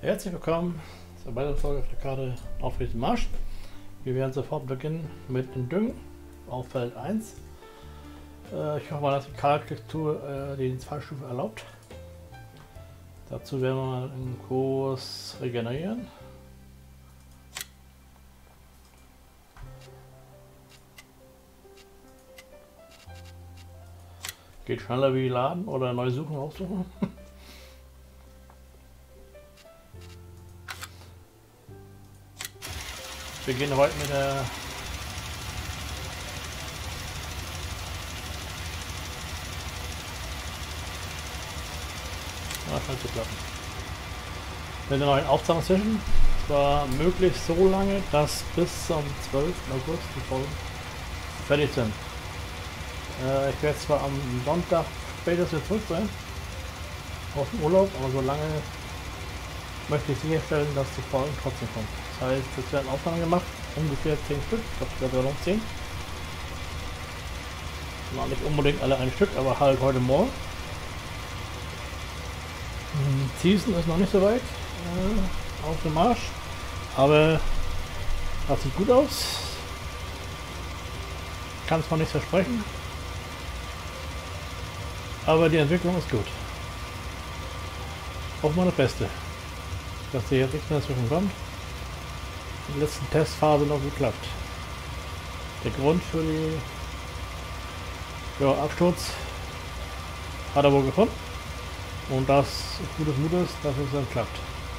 Herzlich willkommen zur weiteren Folge auf der Karte Aufrichten Marsch. Wir werden sofort beginnen mit dem Düngen auf Feld 1. Ich hoffe mal, dass die Kalkstruktur die 2 Stufen erlaubt. Dazu werden wir mal einen Kurs regenerieren. Geht schneller wie laden oder neu suchen, aussuchen. Wir beginnen heute mit der scheint zu klappen. Mit der neuen Aufzeichnungssession. Zwar möglichst so lange, dass bis zum 12. August die Folgen fertig sind. Ich werde zwar am Sonntag spätestens zurück sein aus dem Urlaub, aber so lange möchte ich sicherstellen, dass die Folgen trotzdem kommen. Das heißt, es werden Aufnahmen gemacht, ungefähr 10 Stück, ich glaube, es werden noch 10. Noch nicht unbedingt alle ein Stück, aber halt heute Morgen. Season ist noch nicht so weit auf dem Marsch, aber das sieht gut aus. Kann es noch nicht versprechen, aber die Entwicklung ist gut. Hoffen wir das Beste, dass hier jetzt nichts mehr dazwischen kommt. In der letzten Testphase noch geklappt. Der Grund für die Absturz hat er wohl gefunden. Und das ist gutes Mutes, dass es dann klappt.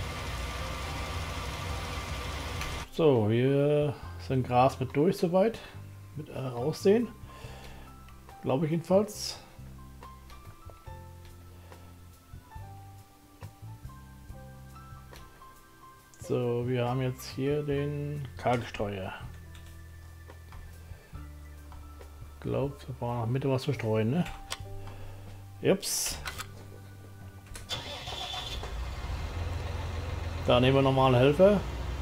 So, wir sind Gras mit durch soweit. Mit Aussehen. Glaube ich jedenfalls. So, wir haben jetzt hier den Kalkstreuer. Ich glaube, wir brauchen noch Mitte was zu streuen, ne? Ups. Da nehmen wir normale Helfer.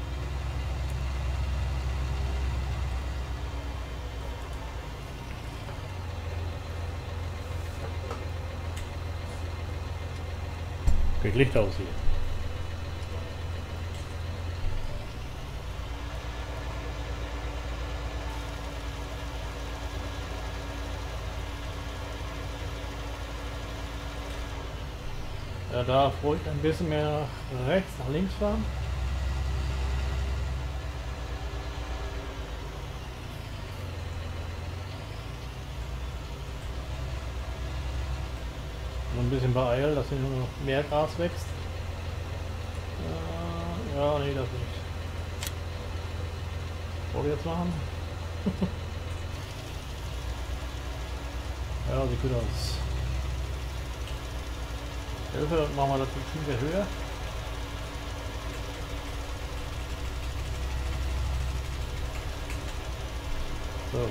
Geht Licht aus hier. Ja, da ruhig ein bisschen mehr nach rechts, nach links fahren. Und ein bisschen beeilen, dass hier nur noch mehr Gras wächst. Ja, nee, das nicht. Was wir jetzt machen? Ja, sieht gut aus. Hilfe, machen wir das ein bisschen höher. So.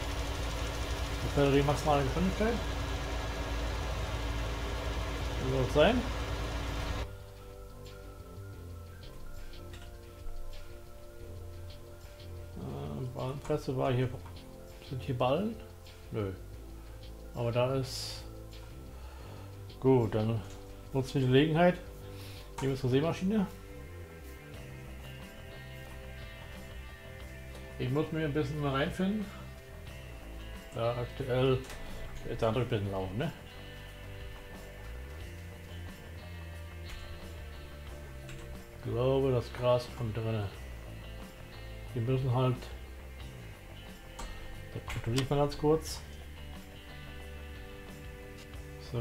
Die maximale Geschwindigkeit. Wie soll es sein? Ballenpresse war hier. Sind hier Ballen? Nö. Aber da ist. Gut, dann nutzen wir die Gelegenheit. Gehen wir zur Sämaschine. Ich muss mir ein bisschen mal reinfinden. Da aktuell ist der andere ein bisschen laufen, ne? Ich glaube, das Gras ist von drin. Wir müssen halt. Da kontrolliere ich mal ganz kurz. So.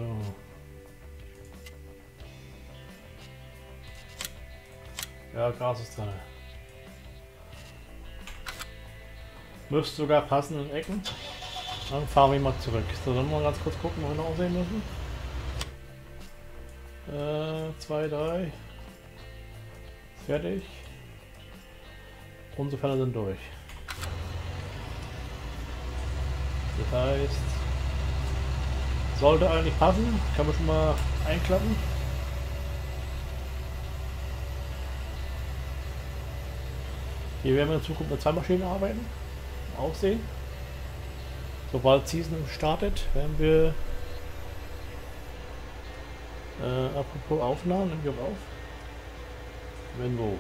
Ja, Gras ist drin. Müsste sogar passen in Ecken. Dann fahren wir mal zurück. So, dann mal ganz kurz gucken, wo wir noch aussehen müssen. 2, 3. Fertig. Unsere Fälle sind durch. Das heißt, sollte eigentlich passen. Kann man schon mal einklappen. Hier werden wir in Zukunft mit 2 Maschinen arbeiten. Aussehen. Sobald Season startet, werden wir apropos Aufnahmen, nehmen wir auf. Wenn wo.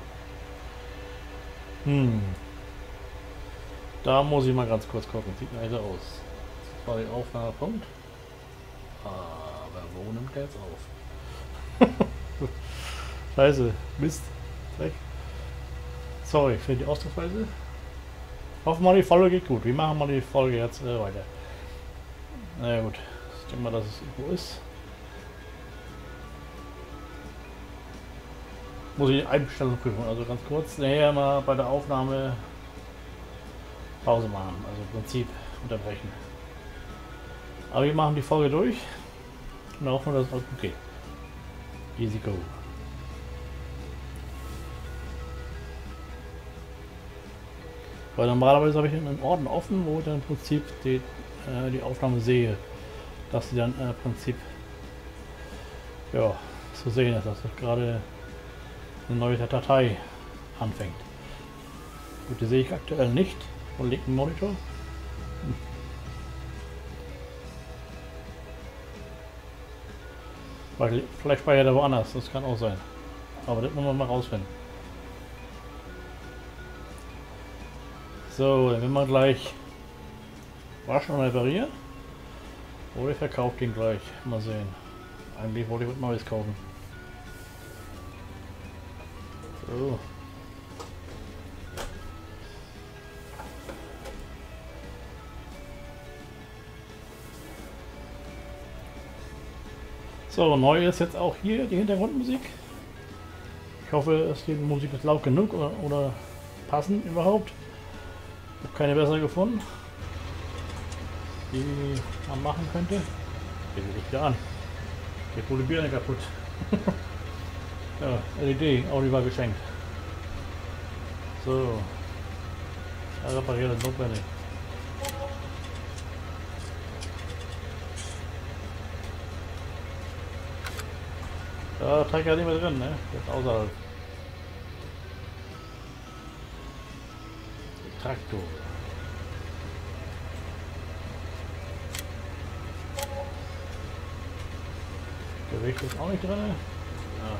Da muss ich mal ganz kurz gucken. Sieht mir also aus. Das war der Aufnahmepunkt. Aber wo nimmt der jetzt auf? Scheiße. Mist. Weg. Sorry für die Ausdrucksweise. Hoffen wir mal, die Folge geht gut. Wir machen mal die Folge jetzt weiter. Naja gut. Ich denke mal, dass es irgendwo ist. Muss ich die Einstellung prüfen. Also ganz kurz. Nachher mal bei der Aufnahme Pause machen. Also im Prinzip unterbrechen. Aber wir machen die Folge durch. Und hoffen wir, dass es auch gut geht. Easy go. Weil normalerweise habe ich einen Orden offen, wo ich dann im Prinzip die Aufnahme sehe. Dass sie dann im Prinzip ja, zu sehen ist, dass gerade eine neue Datei anfängt. Gut, die sehe ich aktuell nicht und linken Monitor. Weil vielleicht speichert er woanders, das kann auch sein. Aber das müssen wir mal rausfinden. So, dann werden wir gleich waschen und reparieren. Oder ich verkaufe den gleich. Mal sehen. Eigentlich wollte ich was Neues kaufen. So. So, neu ist jetzt auch hier die Hintergrundmusik. Ich hoffe, dass die Musik ist laut genug oder passend überhaupt. Ich habe keine bessere gefunden, die man machen könnte. Die liegt ja an. Jetzt wurde die Birne kaputt. Ja, LED, Audi war geschenkt. So. Repariert ist notwendig. Da Teig ja nicht mehr drin, ne? Jetzt außerhalb. Traktor. Gewicht ist auch nicht drin. Ja.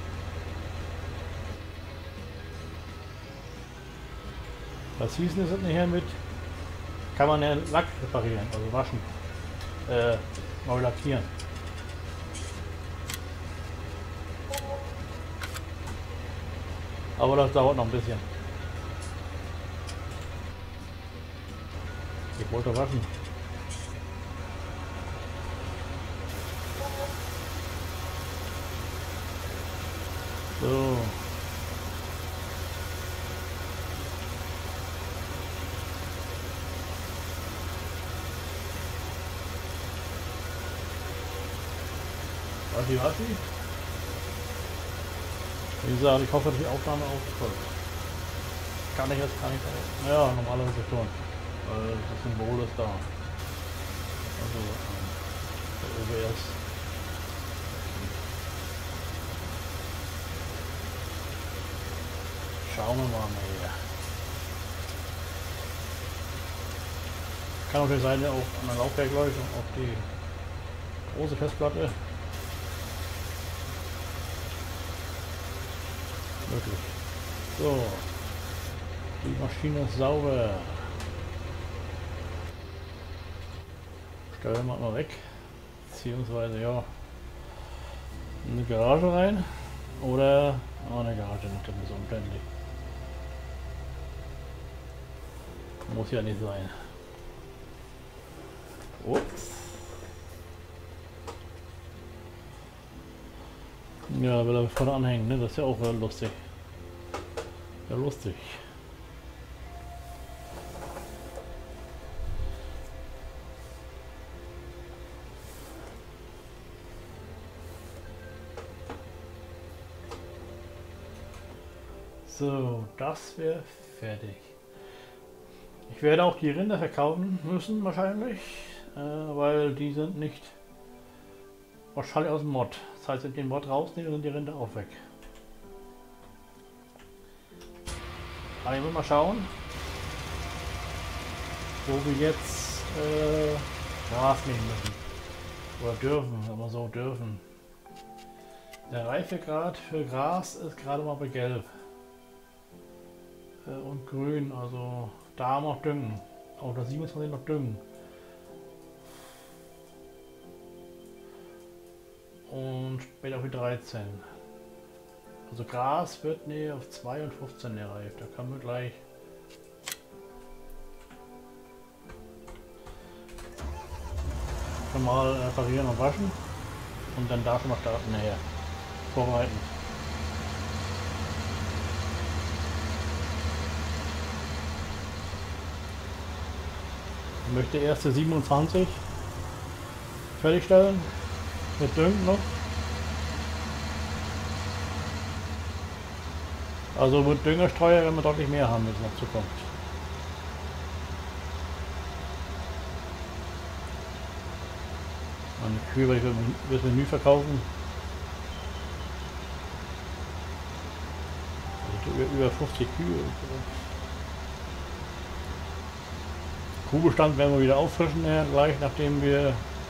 Was hieß denn das nachher mit? Kann man den Lack reparieren, also waschen. Neu lackieren. Aber das dauert noch ein bisschen. Ich wollte waschen. So. Warte. Wie gesagt, ich hoffe, dass die Aufnahme auch folgt. Kann ich jetzt gar nicht. Ja, normalerweise schon. Das Symbol ist da. Also der OBS. Schauen wir mal hier. Kann natürlich sein, auch an der Laufwerk läuft und auf die große Festplatte. Möglich. So. Die Maschine ist sauber. Stellen wir mal weg. Beziehungsweise ja. In eine Garage rein. Oder eine Garage nicht, das ist umständlich. Muss ja nicht sein. Ups. Ja, will er vorne anhängen, ne? Das ist ja auch lustig. Ja, lustig. So, das wäre fertig. Ich werde auch die Rinder verkaufen müssen wahrscheinlich, weil die sind nicht wahrscheinlich aus dem Mod. Das heißt, wenn ich den Mod rausnehme, sind die Rinder auch weg. Aber ich will mal schauen, wo wir jetzt Gras nehmen müssen. Oder dürfen, wenn wir so dürfen. Der Reifegrad für Gras ist gerade mal bei Gelb und Grün, also da noch düngen. Auf der 27 noch düngen. Und später auf die 13. Also Gras wird auf 2 und 15 reift. Da kann man gleich schon mal parieren und waschen und dann da schon mal starten nachher. Vorbereiten. Ich möchte erste 27 fertigstellen. Mit Düngen noch. Also mit Düngerstreuer werden wir deutlich mehr haben, wenn es noch zukommt. Und die Kühe werde ich das Menü verkaufen. Also über 50 Kühe. Kuhbestand werden wir wieder auffrischen, gleich nachdem wir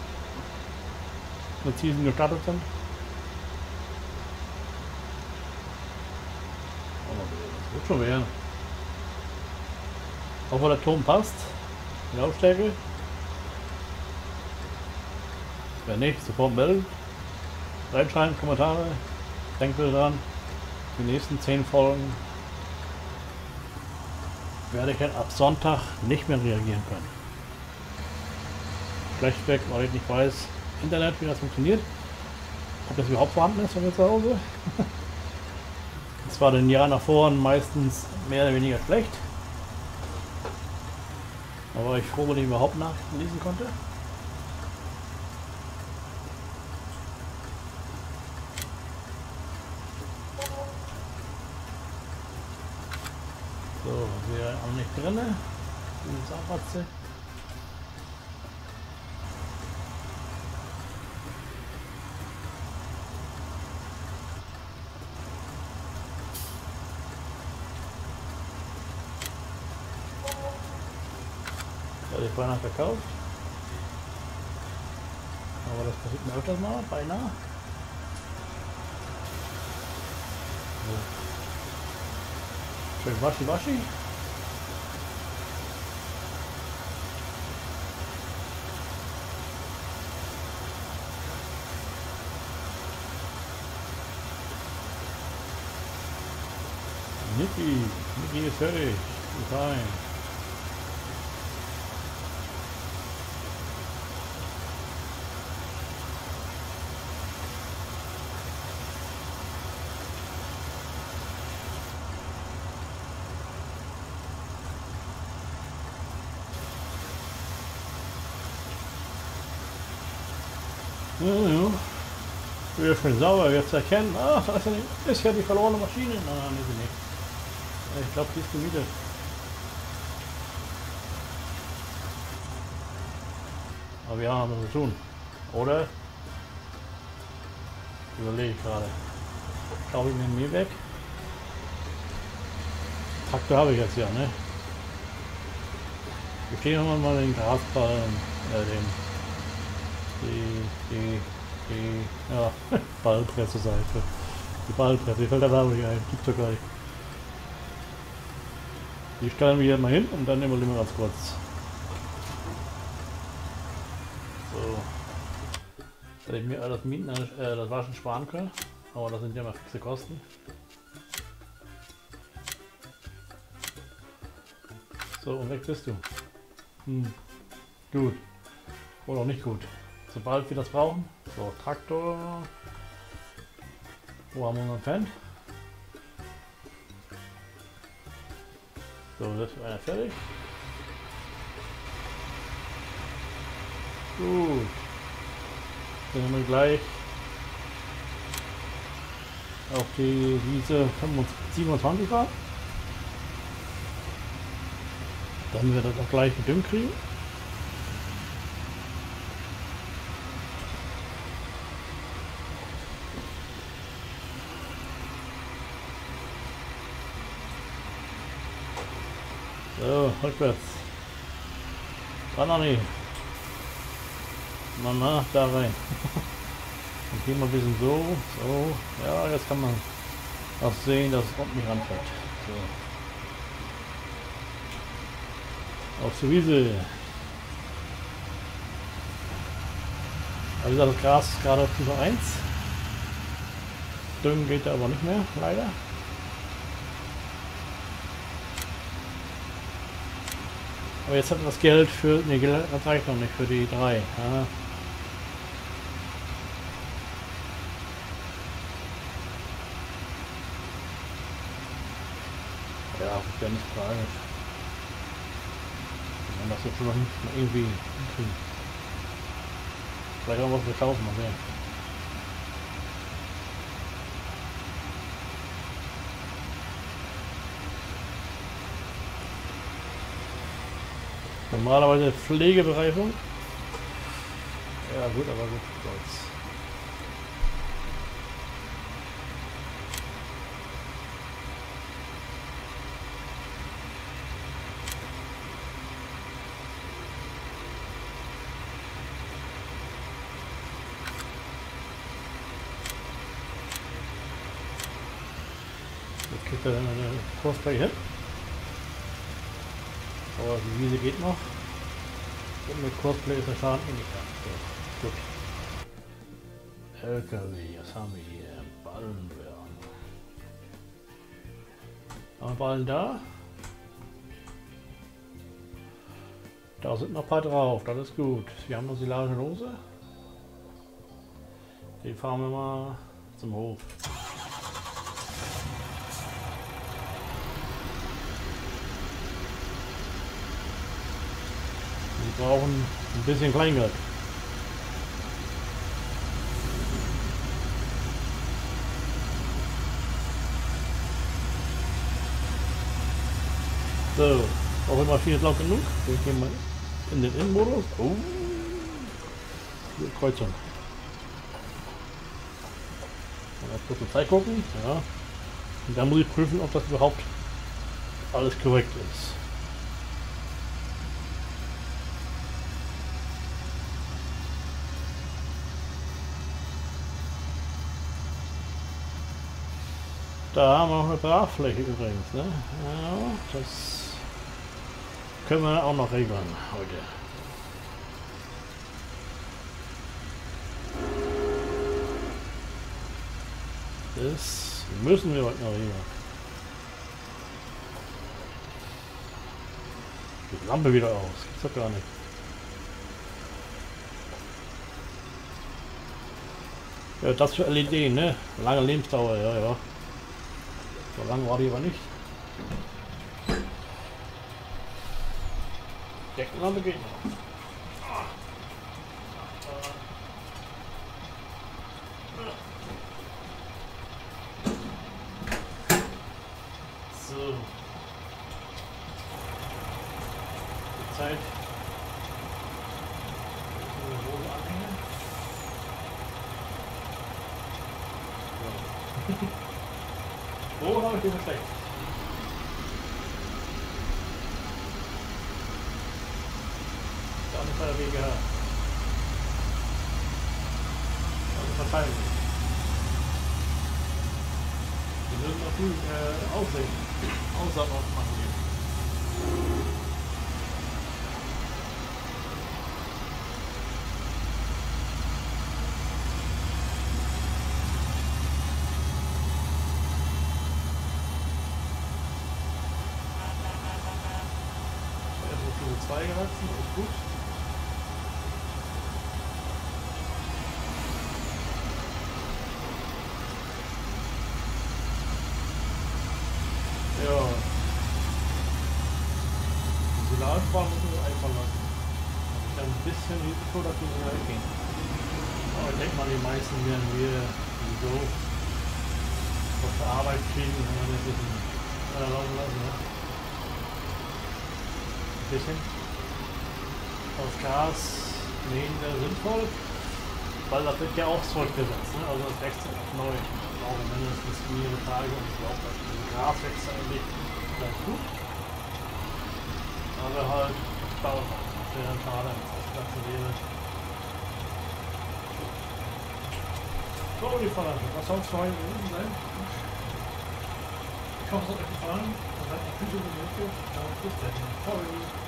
mit Season gestartet sind. Das wird schon werden. Hoffe, der Ton passt. Die Lautstärke. Wenn nicht, sofort melden. Reinschreiben, Kommentare. Denkt bitte dran. Die nächsten 10 Folgen werde ich dann ab Sonntag nicht mehr reagieren können. Schlechtweg, weil ich nicht weiß, Internet, wie das funktioniert. Ob das überhaupt vorhanden ist bei mir zu Hause. Das war den Jahren davor meistens mehr oder weniger schlecht. Aber ich froh, wenn ich überhaupt Nachrichten lesen konnte. So, wir haben nicht drin. Die Saatratze. Ich beinahe verkauft. Aber das passiert mir öfters mal, beinahe. So. Schön waschi waschi. Niki ist fertig. Ist rein. Ja, ja. Wieder schön sauber, jetzt erkennen, ach, das ist ja die verlorene Maschine. Nein, ist sie nicht. Ich glaube, die ist gemietet. Aber wir haben was zu tun. Oder? Überlege ich gerade. Schaue ich mir weg. Traktor habe ich jetzt ja, ne? Wir stehen mal den Grasballen, ja, Ballpresse Seite. Die Ballpresse, die fällt da nicht ein, gibt's doch gar nicht. Die stellen wir hier mal hin und dann nehmen wir ganz kurz. So. Hätte ich mir das Mieten, das Waschen sparen können, aber das sind ja mal fixe Kosten. So, und weg bist du. Gut. Oder auch nicht gut. Sobald wir das brauchen. So, Traktor. Wo haben wir unseren Fan? So, das ist einer fertig. Gut. Dann haben wir gleich auf die Wiese 27 Grad. Dann wird das auch gleich gedüngt kriegen. So, rückwärts. War noch nicht. Na, da rein. Und gehen wir ein bisschen so. So. Ja, jetzt kann man auch sehen, dass es unten nicht ranfällt. So. Auf zur Wiese. Also das Gras ist gerade auf Stufe 1. Düngen geht da aber nicht mehr, leider. Aber jetzt hat man das Geld für... Ne, das reicht noch nicht für die 3. Ja. Ja, ist ja nicht tragisch. Wenn das jetzt noch nicht mal irgendwie hinkriegen. Vielleicht auch was verkaufen, mal sehen. Normalerweise Pflegebereifung. Ja gut, aber gut, soll's. Jetzt kriegt er dann eine Cosplay hin. Aber die Wiese geht noch. Und mit Cosplay ist der Schaden eh nicht da. So, gut. LKW, was haben wir hier? Ballen. Haben wir Ballen da? Da sind noch ein paar drauf, das ist gut. Wir haben noch Silagelose. Die fahren wir mal zum Hof. Die brauchen ein bisschen Kleingeld. So, auch immer viel laut genug. Wir gehen mal in den Innenmodus. Oh, Kreuzung. Mal kurz zur Zeit gucken. Ja. Und dann muss ich prüfen, ob das überhaupt alles korrekt ist. Da haben wir noch eine Brachfläche übrigens, ne? Ja, das können wir auch noch regeln heute. Das müssen wir heute noch regeln. Die Lampe wieder aus, gibt's doch gar nicht. Ja, das für LED, ne? Lange Lebensdauer, ja, ja. So lange war die aber nicht. Deckenlampe geht noch. So. Die Zeit. Hose anhängen. So. Wo habe ich den versteckt? Da nicht bei der WGH. Also verteilen. Wir müssen noch viel aussehen. Aussagen machen hier. Zwei gewachsen, ist gut. Ja. Die Solarsparen müssen wir einfallen lassen. Das ist ja ein bisschen Risiko, dass wir so weggehen. Aber ich denke mal, die meisten werden wir sowieso auf der Arbeit kriegen, wenn wir das ein bisschen laufen lassen. Ne? Ein bisschen. Auf Gas mähen wäre sinnvoll, weil das wird ja auch zurückgesetzt, ne? Also das wächst ja auch neu. Auch mindestens mehrere Tage und ich glaube, das Gras wächst eigentlich ganz gut. Aber halt, das dauert halt. Das wäre schade, wenn es das Ganze wäre. So, die Verlange, was soll es für heute gewesen sein? Ich hoffe, es hat euch gefallen. Und seid noch viel so Bis dann. Ciao.